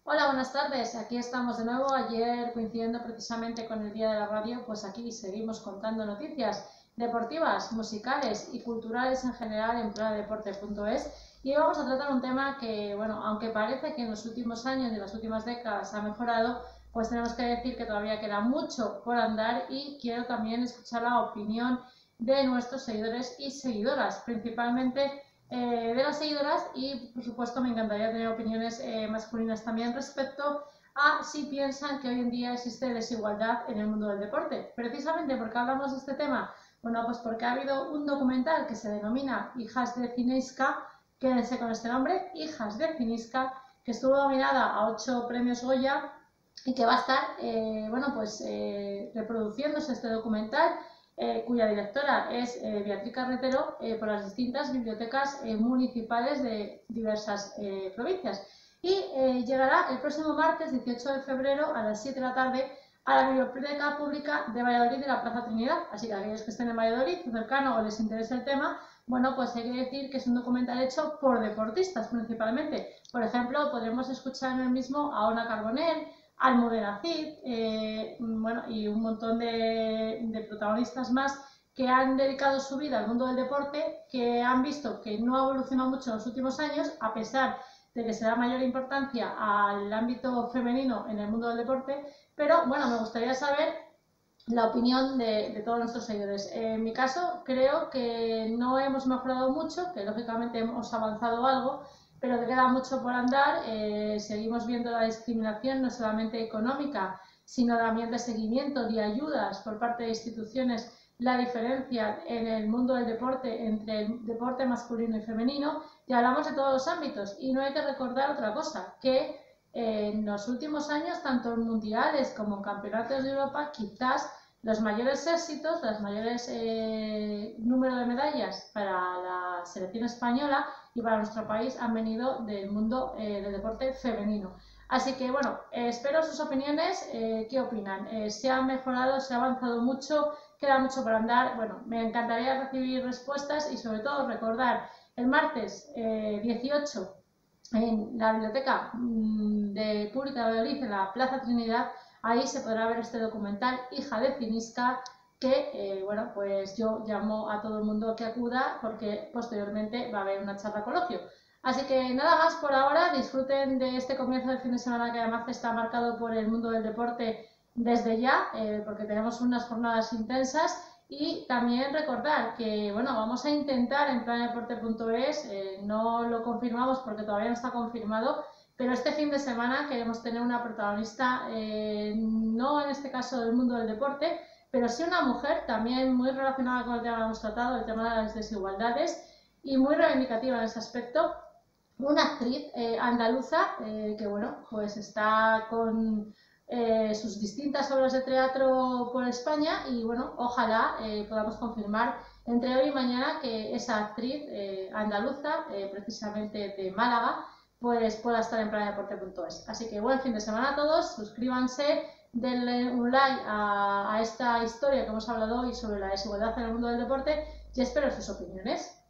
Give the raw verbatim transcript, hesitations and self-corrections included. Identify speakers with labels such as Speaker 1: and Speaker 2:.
Speaker 1: Hola, buenas tardes. Aquí estamos de nuevo. Ayer, coincidiendo precisamente con el Día de la Radio, pues aquí seguimos contando noticias deportivas, musicales y culturales en general en planedeporte punto es. Y hoy vamos a tratar un tema que, bueno, aunque parece que en los últimos años y en las últimas décadas ha mejorado, pues tenemos que decir que todavía queda mucho por andar y quiero también escuchar la opinión de nuestros seguidores y seguidoras, principalmente eh, de las seguidoras, y por supuesto me encantaría tener opiniones eh, masculinas también respecto a si piensan que hoy en día existe desigualdad en el mundo del deporte. Precisamente porque hablamos de este tema, bueno, pues porque ha habido un documental que se denomina Hijas de Cinisca, quédense con este nombre, Hijas de Cinisca, que estuvo nominada a ocho premios Goya y que va a estar, eh, bueno, pues eh, reproduciéndose este documental, eh, cuya directora es eh, Beatriz Carretero, eh, por las distintas bibliotecas eh, municipales de diversas eh, provincias. Y eh, llegará el próximo martes dieciocho de febrero a las siete de la tarde a la Biblioteca Pública de Valladolid de la Plaza Trinidad. Así que aquellos que estén en Valladolid, cercano o les interese el tema, bueno, pues hay que decir que es un documental hecho por deportistas principalmente. Por ejemplo, podremos escuchar en el mismo a Ona Carbonell, Almudena Cid, eh, bueno, y un montón de, de protagonistas más que han dedicado su vida al mundo del deporte, que han visto que no ha evolucionado mucho en los últimos años, a pesar de que se da mayor importancia al ámbito femenino en el mundo del deporte, pero bueno, me gustaría saber la opinión de, de todos nuestros seguidores. En mi caso, creo que no hemos mejorado mucho, que lógicamente hemos avanzado algo, pero que queda mucho por andar. Eh, seguimos viendo la discriminación no solamente económica, sino también de seguimiento, de ayudas por parte de instituciones, la diferencia en el mundo del deporte entre el deporte masculino y femenino, y hablamos de todos los ámbitos. Y no hay que recordar otra cosa, que en los últimos años, tanto en mundiales como en campeonatos de Europa, quizás los mayores éxitos, los mayores eh, número de medallas para la selección española y para nuestro país han venido del mundo eh, del deporte femenino. Así que bueno, eh, espero sus opiniones. Eh, ¿Qué opinan? Eh, ¿Se ha mejorado? ¿Se ha avanzado mucho? ¿Queda mucho por andar? Bueno, me encantaría recibir respuestas y sobre todo recordar el martes eh, dieciocho en la biblioteca de Pública de Valladolid, en la Plaza Trinidad. Ahí se podrá ver este documental, Hija de Cinisca, que eh, bueno, pues yo llamo a todo el mundo que acuda porque posteriormente va a haber una charla coloquio. Así que nada más por ahora, disfruten de este comienzo de fin de semana que además está marcado por el mundo del deporte desde ya, eh, porque tenemos unas jornadas intensas. Y también recordar que, bueno, vamos a intentar en planedeporte punto es, eh, no lo confirmamos porque todavía no está confirmado, pero este fin de semana queremos tener una protagonista, eh, no en este caso del mundo del deporte, pero sí una mujer también muy relacionada con el tema que hemos tratado, el tema de las desigualdades, y muy reivindicativa en ese aspecto. Una actriz eh, andaluza eh, que, bueno, pues está con eh, sus distintas obras de teatro por España y, bueno, ojalá eh, podamos confirmar entre hoy y mañana que esa actriz eh, andaluza, eh, precisamente de Málaga, pues pueda estar en planedeporte punto es. Así que buen fin de semana a todos, suscríbanse, denle un like a, a esta historia que hemos hablado hoy sobre la desigualdad en el mundo del deporte y espero sus opiniones.